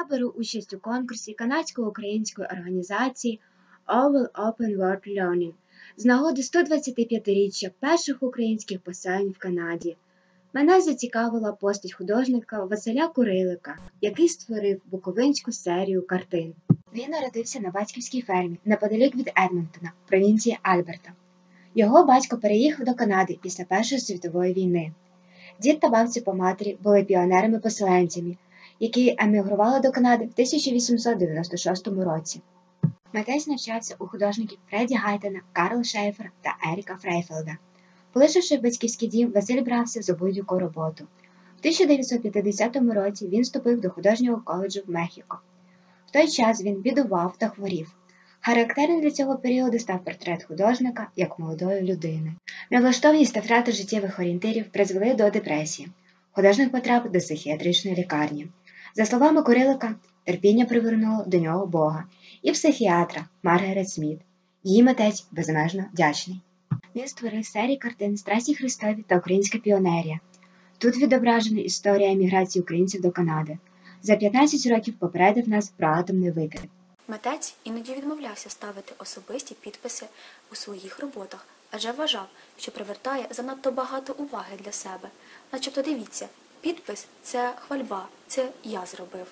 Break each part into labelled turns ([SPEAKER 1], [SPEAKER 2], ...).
[SPEAKER 1] Я беру участь у конкурсі канадсько-української організації Owl Open World Learning з нагоди 125-річчя перших українських поселень в Канаді. Мене зацікавила постать художника Василя Курилика, який створив буковинську серію картин. Він народився на батьківській фермі неподалік від Едмонтона, провінції Альберта. Його батько переїхав до Канади після Першої світової війни. Дід та бабця по матері були піонерами-поселенцями, які емігрували до Канади в 1896 році. Митець навчався у художників Фредді Гайтена, Карла Шейфера та Еріка Фрейфелда. Полишивши батьківський дім, Василь брався за будь-яку роботу. В 1950 році він вступив до художнього коледжу в Мехіко. В той час він бідував та хворів. Характерним для цього періоду став портрет художника як молодої людини. Невлаштованість та втрата життєвих орієнтирів призвели до депресії. Художник потрапив до психіатричної лікарні. За словами Курилика, терпіння привернуло до нього Бога і психіатра Маргарет Сміт. Її митець безмежно вдячний. Він створив серії картин «Страсті Христові» та «Українська піонерія». Тут відображена історія еміграції українців до Канади. За 15 років попередив нас про атомний викид.
[SPEAKER 2] Митець іноді відмовлявся ставити особисті підписи у своїх роботах, адже вважав, що привертає занадто багато уваги для себе. Начебто дивіться, підпис – це хвальба, це я зробив.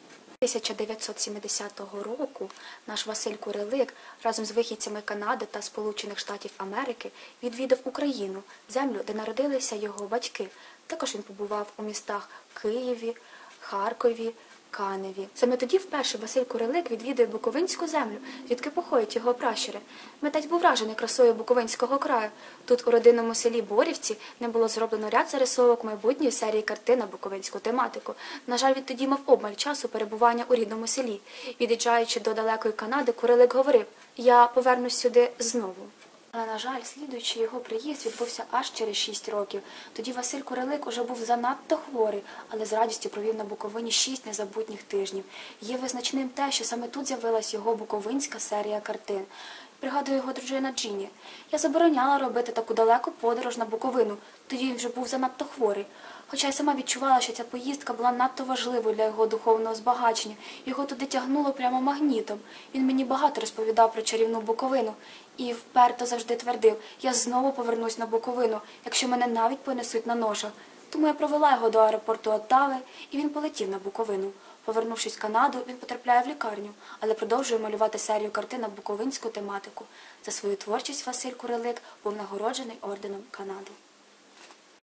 [SPEAKER 2] 1970 року наш Василь Курилик разом з вихідцями Канади та Сполучених Штатів Америки відвідав Україну, землю, де народилися його батьки. Також він побував у містах Києві, Харкові, Каневі. Саме тоді вперше Василь Курилик відвідує Буковинську землю, звідки походять його пращури. Митець був вражений красою Буковинського краю. Тут у родинному селі Борівці не було зроблено ряд зарисовок майбутньої серії картин на буковинську тематику. На жаль, відтоді мав обмаль часу перебування у рідному селі. Від'їжджаючи до далекої Канади, Курилик говорив: «Я повернусь сюди знову». Але, на жаль, слідуючи його приїзд відбувся аж через 6 років. Тоді Василь Курилик уже був занадто хворий, але з радістю провів на Буковині 6 незабутніх тижнів. Є визначним те, що саме тут з'явилась його буковинська серія картин. Пригадує його дружина Джині: «Я забороняла робити таку далеку подорож на Буковину, тоді він вже був занадто хворий. Хоча й сама відчувала, що ця поїздка була надто важливою для його духовного збагачення. Його туди тягнуло прямо магнітом. Він мені багато розповідав про чарівну Буковину і вперто завжди твердив: я знову повернусь на Буковину, якщо мене навіть понесуть на ношах. Тому я провела його до аеропорту Оттави, і він полетів на Буковину. Повернувшись в Канаду, він потрапляє в лікарню, але продовжує малювати серію картин на буковинську тематику. За свою творчість Василь Курилик був нагороджений орденом Канади.